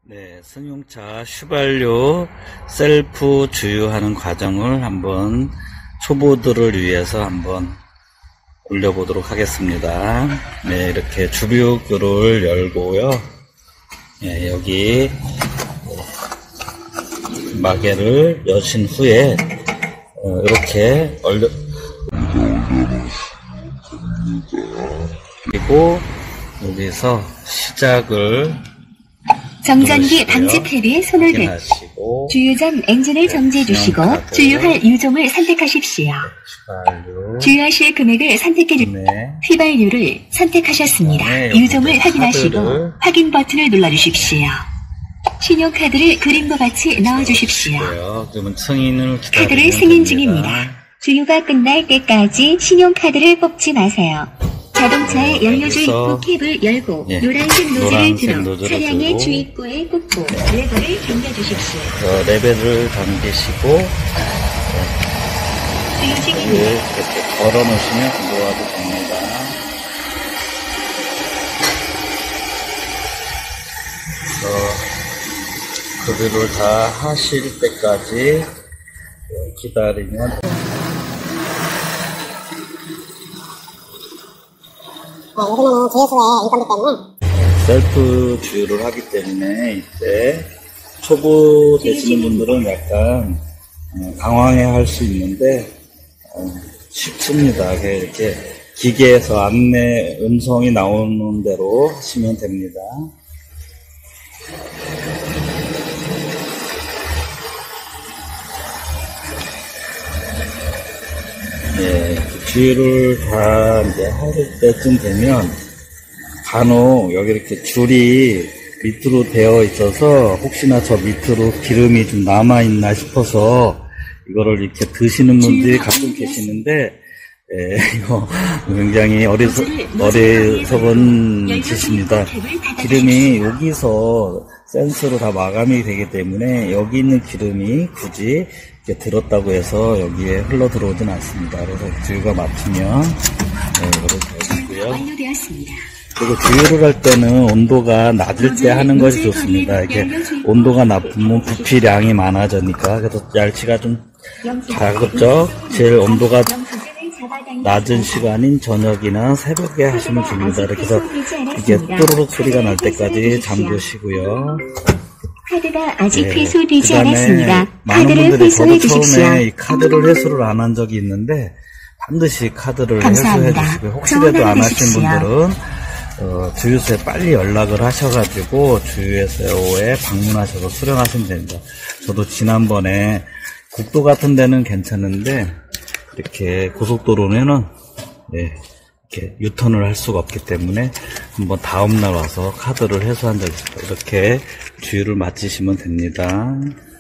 네, 승용차 휘발유 셀프 주유하는 과정을 한번 초보들을 위해서 한번 올려보도록 하겠습니다. 네, 이렇게 주류구를 열고요. 네, 여기 마개를 여신 후에 이렇게 그리고 여기서 시작을 정전기 방지 탭에 손을 대고 주유 전 엔진을 정지해 주시고 주유할 유종을 선택하십시오. 주유하실 금액을 선택해 주시고 휘발유를 선택하셨습니다. 유종을 확인하시고 확인 버튼을 눌러주십시오. 신용카드를 그림과 같이 넣어주십시오. 그러면 승인을 카드를 승인 중입니다. 주유가 끝날 때까지 신용카드를 뽑지 마세요. 자동차의 연료주 입구 캡을 열고 노란색 노즐을 들어 차량의 주입구에 꽂고 레버를 당겨주십시오. 레벨을 당기시고 이렇게 걸어놓으시면 놓아도 됩니다. 그들을 다 하실 때까지 기다리면 요즘에는 주유소에 인건비 때문에 셀프 주유를 하기 때문에 이때 초보 되시는 분들은 약간 당황해 할 수 있는데 쉽습니다. 이렇게 기계에서 안내 음성이 나오는 대로 하시면 됩니다. 예, 주유를 다 이제 할 때쯤 되면 간혹 여기 이렇게 줄이 밑으로 되어 있어서 혹시나 저 밑으로 기름이 좀 남아있나 싶어서 이거를 이렇게 드시는 분들이 가끔 계시는데, 이거 굉장히 어리석은 짓입니다. 기름이 여기서 센서로 다 마감이 되기 때문에 여기 있는 기름이 굳이 이렇게 들었다고 해서 여기에 흘러 들어오진 않습니다. 그래서 주유가 마치면 이거를 넣어주고요. 그리고 주유를 할 때는 온도가 낮을 때 하는 것이 좋습니다. 이렇게 온도가 낮으면 부피량이 많아지니까. 그래서 날씨가 좀 가급적 제일 온도가 낮은 시간인 저녁이나 새벽에 하시면 됩니다. 이렇게 해서 이게 또르륵 소리가 날 때까지 잠그시고요. 카드가 아직 회수되지 않았습니다. 많은 분들이 저도 주십시오. 처음에 이 카드를 회수를 안 한 적이 있는데 반드시 카드를 회수해 주시고요. 혹시라도 안 하신 분들은 주유소에 빨리 연락을 하셔가지고 주유소에 방문하셔서 수령하시면 됩니다. 저도 지난번에 국도 같은 데는 괜찮은데 이렇게 고속도로는 이렇게 유턴을 할 수가 없기 때문에 한번 다음날 와서 카드를 회수한 적이 있어요. 이렇게 주유를 마치시면 됩니다.